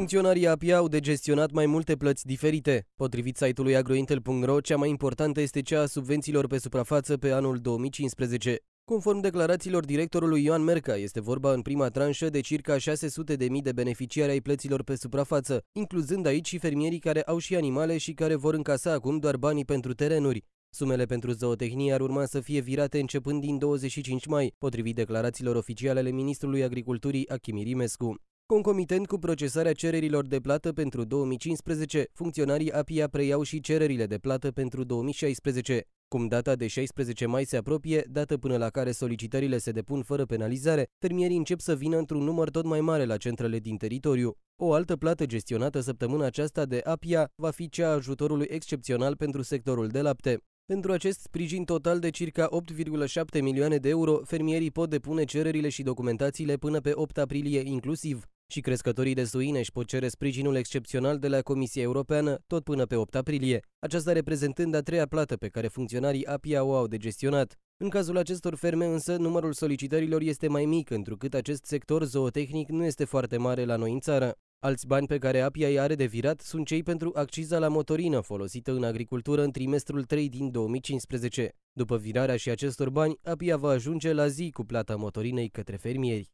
Funcționarii APIA au de gestionat mai multe plăți diferite. Potrivit site-ului agrointel.ro, cea mai importantă este cea a subvențiilor pe suprafață pe anul 2015. Conform declarațiilor directorului Ioan Merca, este vorba în prima tranșă de circa 600.000 de beneficiari ai plăților pe suprafață, incluzând aici și fermierii care au și animale și care vor încasa acum doar banii pentru terenuri. Sumele pentru zootehnie ar urma să fie virate începând din 25 mai, potrivit declarațiilor oficiale ale ministrului Agriculturii Achim Irimescu. Concomitent cu procesarea cererilor de plată pentru 2015, funcționarii APIA preiau și cererile de plată pentru 2016. Cum data de 16 mai se apropie, dată până la care solicitările se depun fără penalizare, fermierii încep să vină într-un număr tot mai mare la centrele din teritoriu. O altă plată gestionată săptămâna aceasta de APIA va fi cea a ajutorului excepțional pentru sectorul de lapte. Pentru acest sprijin total de circa 8,7 milioane de euro, fermierii pot depune cererile și documentațiile până pe 8 aprilie inclusiv. Și crescătorii de suine își pot cere sprijinul excepțional de la Comisia Europeană tot până pe 8 aprilie, aceasta reprezentând a treia plată pe care funcționarii APIA o au de gestionat. În cazul acestor ferme însă, numărul solicitărilor este mai mic, întrucât acest sector zootehnic nu este foarte mare la noi în țară. Alți bani pe care APIA îi are de virat sunt cei pentru acciza la motorină folosită în agricultură în trimestrul 3 din 2015. După virarea și acestor bani, APIA va ajunge la zi cu plata motorinei către fermieri.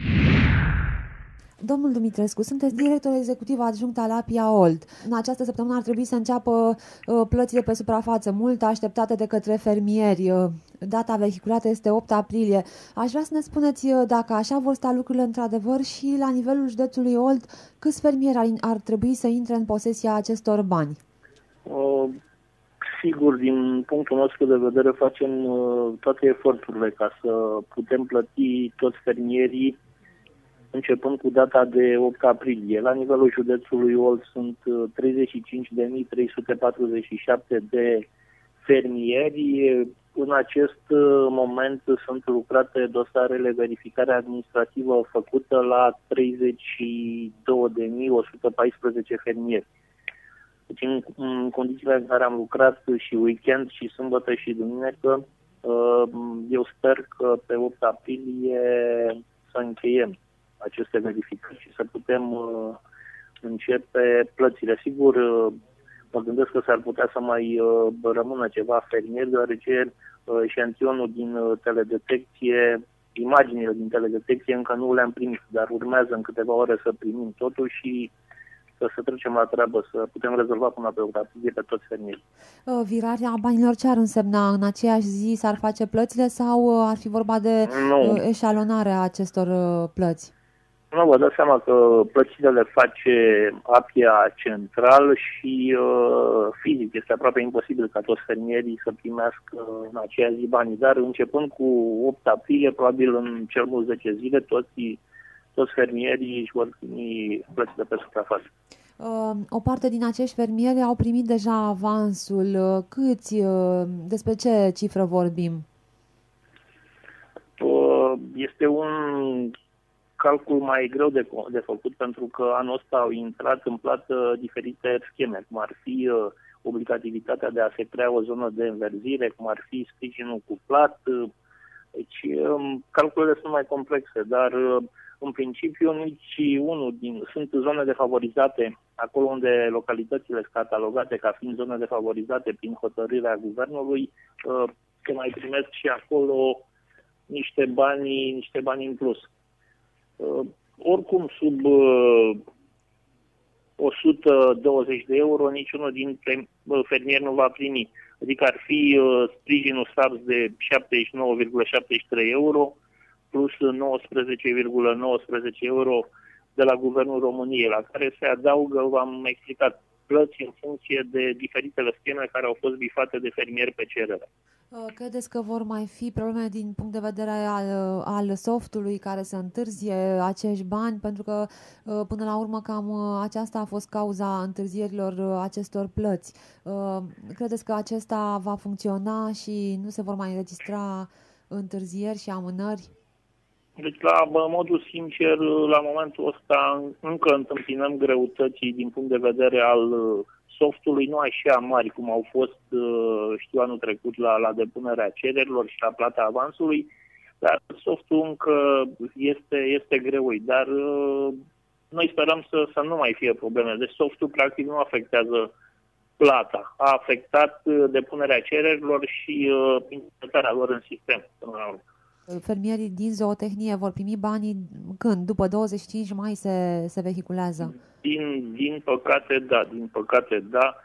Domnul Dumitrescu, sunteți director executiv adjunct al APIA Old. În această săptămână ar trebui să înceapă plățile pe suprafață, mult așteptate de către fermieri. Data vehiculată este 8 aprilie. Aș vrea să ne spuneți dacă așa vor sta lucrurile într-adevăr și la nivelul județului Old, câți fermieri ar trebui să intre în posesia acestor bani? Sigur, din punctul nostru de vedere facem toate eforturile ca să putem plăti toți fermierii începând cu data de 8 aprilie. La nivelul județului Olt sunt 35.347 de fermieri. În acest moment sunt lucrate dosarele verificare administrativă făcută la 32.114 fermieri. Deci în condițiile în care am lucrat și weekend și sâmbătă și duminică, eu sper că pe 8 aprilie să încheiem aceste verificări și să putem începe plățile. Sigur, mă gândesc că s-ar putea să mai rămână ceva fermieri, deoarece eșantionul din teledetecție, imaginile din teledetecție încă nu le-am primit, dar urmează în câteva ore să primim totul și să trecem la treabă, să putem rezolva până pe 8 aprilie pe toți fermierii. Virarea banilor ce ar însemna? În aceeași zi s-ar face plățile sau ar fi vorba de eșalonarea acestor plăți? Nu, vă dați seama că plățile le face APIA central și fizic este aproape imposibil ca toți fermierii să primească în aceea zi banii, dar începând cu 8 aprilie, probabil în cel mult 10 zile, toți fermierii își vor primi plățile pe suprafață. O parte din acești fermieri au primit deja avansul. Câți? Despre ce cifră vorbim? Este un calcul mai greu de făcut, pentru că anul ăsta au intrat în plată diferite scheme, cum ar fi obligativitatea de a se crea o zonă de înverzire, cum ar fi sprijinul cuplat. Deci calculele sunt mai complexe, dar în principiu sunt zone defavorizate, acolo unde localitățile sunt catalogate ca fiind zone defavorizate prin hotărârea guvernului, se mai primesc și acolo niște bani în plus. Oricum, sub 120 de euro, niciunul dintre fermieri nu va primi. Adică ar fi sprijinul SARS de 79,73 euro plus 19,19 euro de la Guvernul României, la care se adaugă, v-am explicat, plăți în funcție de diferitele scheme care au fost bifate de fermieri pe cerere. Credeți că vor mai fi probleme din punct de vedere al softului care să întârzie acești bani? Pentru că, până la urmă, cam aceasta a fost cauza întârzierilor acestor plăți. Credeți că acesta va funcționa și nu se vor mai înregistra întârzieri și amânări? Deci, la modul sincer, la momentul ăsta încă întâmpinăm greutăți din punct de vedere al softului, nu așa mari cum au fost, anul trecut la depunerea cererilor și la plata avansului, dar softul încă este greoi. Dar Noi sperăm să nu mai fie probleme. Deci softul practic nu afectează plata. A afectat depunerea cererilor și implementarea lor în sistem. Fermierii din zootehnie vor primi banii când? După 25 mai se vehiculează? Din păcate, da.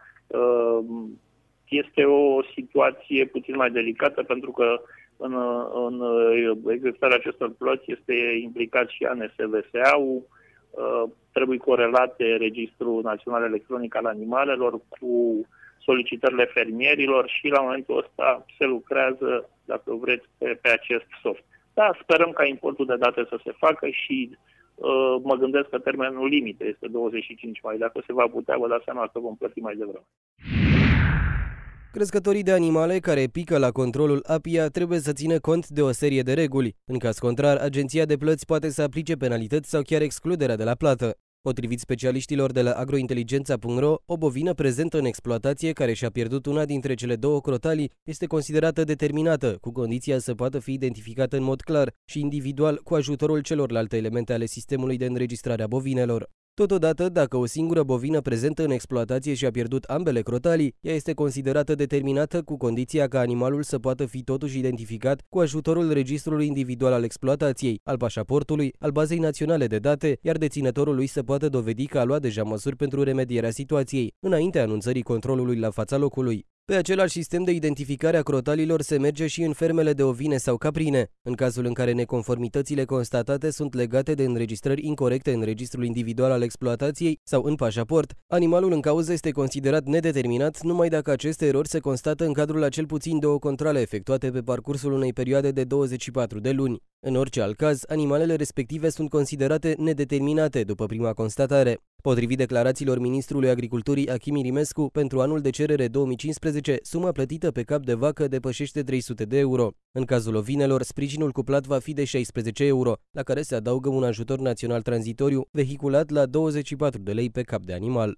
Este o situație puțin mai delicată pentru că în executarea acestor plăți este implicat și ANSVSA-ul, trebuie corelate Registrul Național Electronic al Animalelor cu solicitările fermierilor și la momentul ăsta se lucrează, dacă vreți, pe acest soft. Da, sperăm ca importul de date să se facă și mă gândesc că termenul limite este 25 mai. Dacă se va putea, vă dați seama că vom plăti mai devreme. Crescătorii de animale care pică la controlul APIA trebuie să țină cont de o serie de reguli. În caz contrar, agenția de plăți poate să aplice penalități sau chiar excluderea de la plată. Potrivit specialiștilor de la agrointeligența.ro, o bovină prezentă în exploatație care și-a pierdut una dintre cele două crotalii este considerată determinată, cu condiția să poată fi identificată în mod clar și individual cu ajutorul celorlalte elemente ale sistemului de înregistrare a bovinelor. Totodată, dacă o singură bovină prezentă în exploatație și-a pierdut ambele crotalii, ea este considerată determinată cu condiția ca animalul să poată fi totuși identificat cu ajutorul registrului individual al exploatației, al pașaportului, al bazei naționale de date, iar deținătorul lui să poată dovedi că a luat deja măsuri pentru remedierea situației, înaintea anunțării controlului la fața locului. Pe același sistem de identificare a crotalilor se merge și în fermele de ovine sau caprine, în cazul în care neconformitățile constatate sunt legate de înregistrări incorrecte în registrul individual al exploatației sau în pașaport. Animalul în cauză este considerat nedeterminat numai dacă aceste erori se constată în cadrul a cel puțin 2 controale efectuate pe parcursul unei perioade de 24 de luni. În orice alt caz, animalele respective sunt considerate nedeterminate după prima constatare. Potrivit declarațiilor ministrului Agriculturii Achim Irimescu, pentru anul de cerere 2015, suma plătită pe cap de vacă depășește 300 de euro. În cazul ovinelor, sprijinul cuplat va fi de 16 euro, la care se adaugă un ajutor național tranzitoriu, vehiculat la 24 de lei pe cap de animal.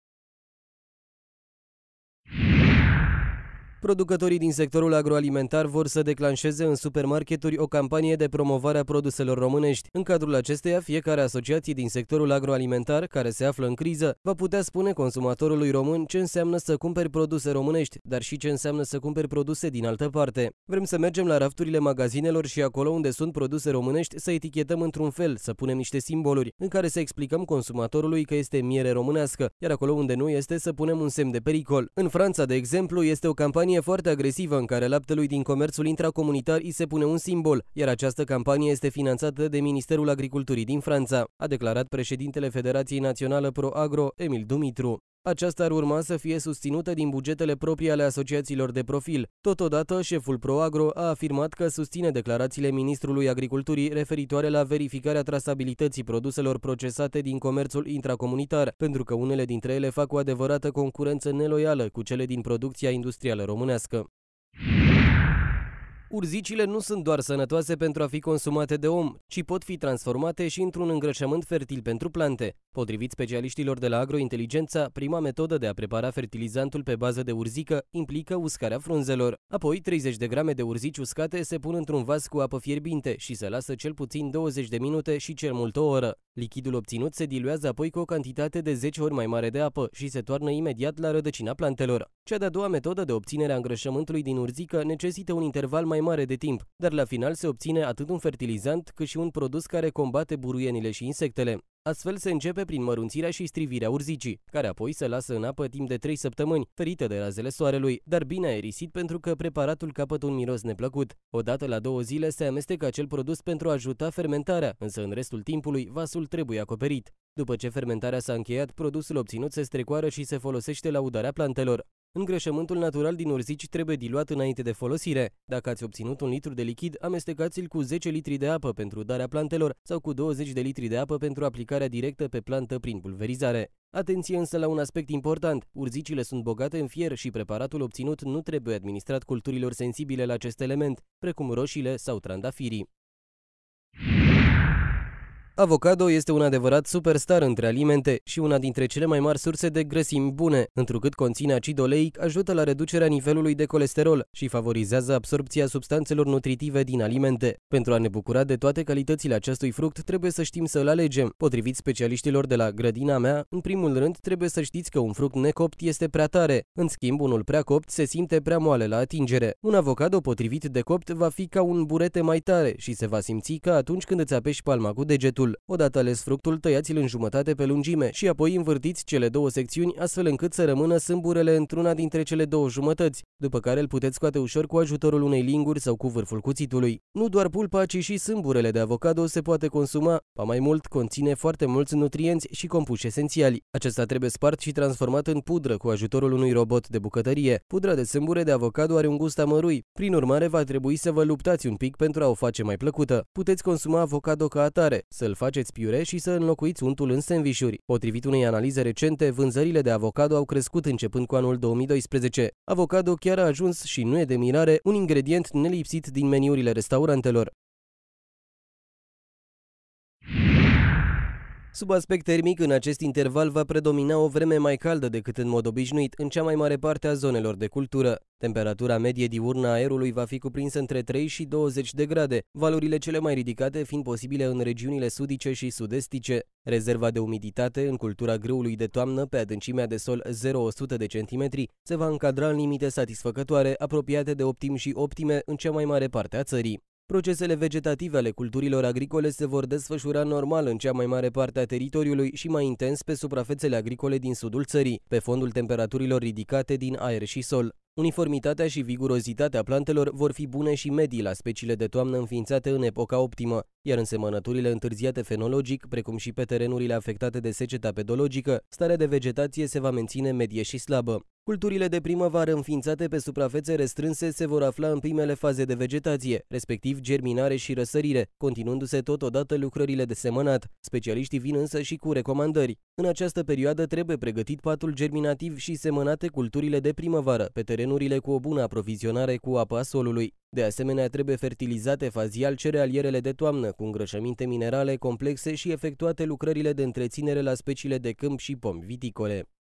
Producătorii din sectorul agroalimentar vor să declanșeze în supermarketuri o campanie de promovare a produselor românești. În cadrul acesteia, fiecare asociație din sectorul agroalimentar, care se află în criză, va putea spune consumatorului român ce înseamnă să cumperi produse românești, dar și ce înseamnă să cumperi produse din altă parte. Vrem să mergem la rafturile magazinelor și acolo unde sunt produse românești să etichetăm într-un fel, să punem niște simboluri, în care să explicăm consumatorului că este miere românească, iar acolo unde nu este să punem un semn de pericol. În Franța, de exemplu, este o campanie foarte agresivă în care laptelui din comerțul intracomunitar îi se pune un simbol, iar această campanie este finanțată de Ministerul Agriculturii din Franța, a declarat președintele Federației Națională Pro-Agro, Emil Dumitru. Aceasta ar urma să fie susținută din bugetele proprii ale asociațiilor de profil. Totodată, șeful Pro-Agro a afirmat că susține declarațiile Ministrului Agriculturii referitoare la verificarea trasabilității produselor procesate din comerțul intracomunitar, pentru că unele dintre ele fac o adevărată concurență neloială cu cele din producția industrială românească. Urzicile nu sunt doar sănătoase pentru a fi consumate de om, ci pot fi transformate și într-un îngrășământ fertil pentru plante. Potrivit specialiștilor de la Agrointeligența, prima metodă de a prepara fertilizantul pe bază de urzică implică uscarea frunzelor. Apoi, 30 de grame de urzici uscate se pun într-un vas cu apă fierbinte și se lasă cel puțin 20 de minute și cel mult o oră. Lichidul obținut se diluează apoi cu o cantitate de 10 ori mai mare de apă și se toarnă imediat la rădăcina plantelor. Cea de-a doua metodă de obținere a îngrășământului din urzică necesită un interval mai mare de timp, dar la final se obține atât un fertilizant cât și un produs care combate buruienile și insectele. Astfel se începe prin mărunțirea și strivirea urzicii, care apoi se lasă în apă timp de 3 săptămâni, ferită de razele soarelui, dar bine aerisit pentru că preparatul capătă un miros neplăcut. Odată la 2 zile se amestecă acel produs pentru a ajuta fermentarea, însă în restul timpului vasul trebuie acoperit. După ce fermentarea s-a încheiat, produsul obținut se strecoară și se folosește la udarea plantelor. Îngrășământul natural din urzici trebuie diluat înainte de folosire. Dacă ați obținut 1 litru de lichid, amestecați-l cu 10 litri de apă pentru udarea plantelor sau cu 20 de litri de apă pentru aplicarea directă pe plantă prin pulverizare. Atenție însă la un aspect important, urzicile sunt bogate în fier și preparatul obținut nu trebuie administrat culturilor sensibile la acest element, precum roșiile sau trandafirii. Avocado este un adevărat superstar între alimente și una dintre cele mai mari surse de grăsimi bune, întrucât conține acid oleic, ajută la reducerea nivelului de colesterol și favorizează absorbția substanțelor nutritive din alimente. Pentru a ne bucura de toate calitățile acestui fruct, trebuie să știm să îl alegem. Potrivit specialiștilor de la Grădina mea, în primul rând trebuie să știți că un fruct necopt este prea tare. În schimb, unul prea copt se simte prea moale la atingere. Un avocado potrivit de copt va fi ca un burete mai tare și se va simți ca atunci când îți apeși palma cu degetul. Odată ales fructul, tăiați-l în jumătate pe lungime și apoi învârtiți cele două secțiuni astfel încât să rămână sâmburele într-una dintre cele două jumătăți, după care îl puteți scoate ușor cu ajutorul unei linguri sau cu vârful cuțitului. Nu doar pulpa, ci și sâmburele de avocado se poate consuma, ba mai mult conține foarte mulți nutrienți și compuși esențiali. Acesta trebuie spart și transformat în pudră cu ajutorul unui robot de bucătărie. Pudra de sâmbure de avocado are un gust amărui, prin urmare va trebui să vă luptați un pic pentru a o face mai plăcută. Puteți consuma avocado ca atare, să-l faceți piure și să înlocuiți untul în sandvișuri. Potrivit unei analize recente, vânzările de avocado au crescut începând cu anul 2012. Avocado chiar a ajuns, și nu e de mirare, un ingredient nelipsit din meniurile restaurantelor. Sub aspect termic, în acest interval va predomina o vreme mai caldă decât în mod obișnuit în cea mai mare parte a zonelor de cultură. Temperatura medie diurnă a aerului va fi cuprinsă între 3 și 20 de grade, valorile cele mai ridicate fiind posibile în regiunile sudice și sud-estice. Rezerva de umiditate în cultura grâului de toamnă pe adâncimea de sol 0-100 de centimetri se va încadra în limite satisfăcătoare, apropiate de optim și optime în cea mai mare parte a țării. Procesele vegetative ale culturilor agricole se vor desfășura normal în cea mai mare parte a teritoriului și mai intens pe suprafețele agricole din sudul țării, pe fondul temperaturilor ridicate din aer și sol. Uniformitatea și vigurozitatea plantelor vor fi bune și medii la speciile de toamnă înființate în epoca optimă, iar în semănăturile întârziate fenologic, precum și pe terenurile afectate de seceta pedologică, starea de vegetație se va menține medie și slabă. Culturile de primăvară înființate pe suprafețe restrânse se vor afla în primele faze de vegetație, respectiv germinare și răsărire, continuându-se totodată lucrările de semănat. Specialiștii vin însă și cu recomandări. În această perioadă trebuie pregătit patul germinativ și semănate culturile de primăvară, pe terenurile cu o bună aprovizionare cu apă a solului. De asemenea, trebuie fertilizate fazial cerealierele de toamnă, cu îngrășăminte minerale complexe și efectuate lucrările de întreținere la speciile de câmp și pomi viticole.